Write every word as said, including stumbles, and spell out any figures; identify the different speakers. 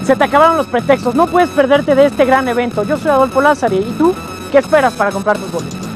Speaker 1: Se te acabaron los pretextos, no puedes perderte de este gran evento. Yo soy Adolfo Lázari, ¿y tú qué esperas para comprar tus boletos?